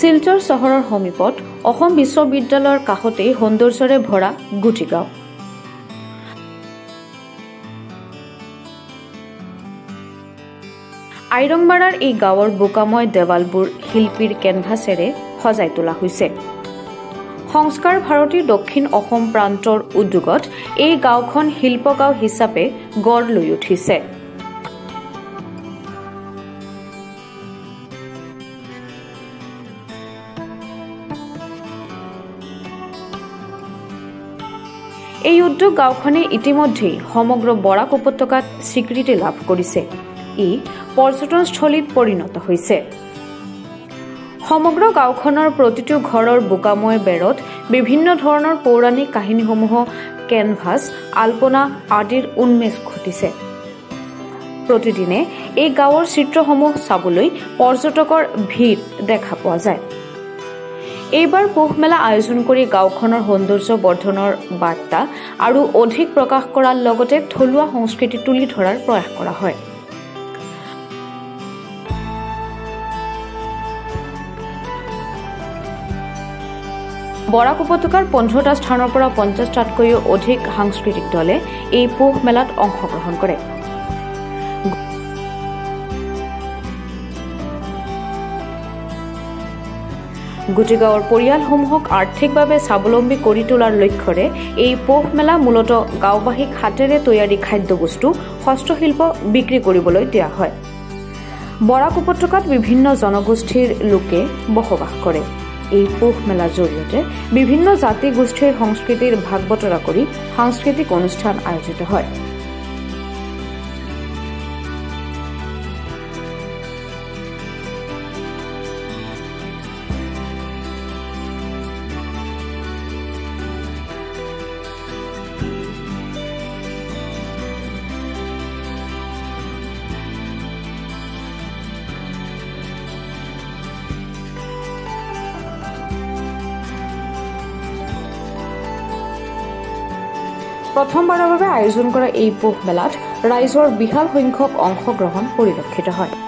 শিলচৰ চহৰৰ সমীপত অসম বিশ্ববিদ্যালয়ৰ কাষতেই সৌন্দৰ্যৰে ভৰা গুটিগাঁও। আইৰংবাৰাৰ এই গাঁৱৰ বোকাময় দেৱালবোৰ শিল্পীৰ কেনভাছেৰে সজাই তোলা হৈছে। সংস্কাৰ ভাৰতীৰ দক্ষিণ অসম প্ৰান্তৰ উদ্যোগত এই গাঁওখন শিল্পগাঁও হিচাপে গঢ় লৈ উঠিছে। এই উদ্যোগ গাঁওখনে ইতিমধ্যেই সমগ্ৰ বৰাক উপত্যকাত স্বীকৃতি লাভ কৰিছে। ই পৰ্যটনস্থলীত পৰিণত হৈছে। সমগ্ৰ গাঁওখনৰ প্ৰতিটো ঘৰৰ বোকাময় বেৰত বিভিন্ন ধৰণৰ পৌৰাণিক কাহিনীসমূহ কেনভাছ, আলপনা আদিৰ উন্মেষ ঘটিছে। প্ৰতিদিনে এই গাঁৱৰ চিত্ৰসমূহ চাবলৈ পৰ্যটকৰ ভিৰ দেখা পোৱা যায়। এইবাৰ পৌষ মেলা আয়োজন কৰি গাঁওখনৰ সৌন্দৰ্য বৰ্ধনৰ বাৰ্তা আৰু অধিক প্ৰকাশ কৰাৰ লগতে থলুৱা সংস্কৃতি তুলি ধৰাৰ প্ৰয়াস কৰা হয়। বৰাক উপত্যকাৰ 15টা স্থানৰ পৰা 50টাতকৈও অধিক সাংস্কৃতিক দলে এই পৌষ মেলাত অংশগ্ৰহণ কৰে। গুটিগাঁৱৰ পৰিয়ালসমূহক আৰ্থিকভাৱে স্বাৱলম্বী কৰি তোলাৰ লক্ষ্যৰে এই পৌষ মেলা মূলতঃ গাঁওবাসীক হাতেৰে তৈয়াৰী খাদ্যবস্তু, হস্তশিল্প বিক্ৰী কৰিবলৈ দিয়া হয়। বৰাক উপত্যকাত বিভিন্ন জনগোষ্ঠীৰ লোকে বসবাস কৰে। এই পৌষ মেলাৰ জৰিয়তে বিভিন্ন জাতি গোষ্ঠীৰ সংস্কৃতিৰ ভাগ বতৰা কৰি সাংস্কৃতিক অনুষ্ঠান আয়োজিত হয়। প্ৰথমবাৰৰ বাবে আয়োজন কৰা এই পৌষ মেলাত ৰাইজৰ বিশাল সংখ্যক অংশগ্ৰহণ পৰিলক্ষিত হয়।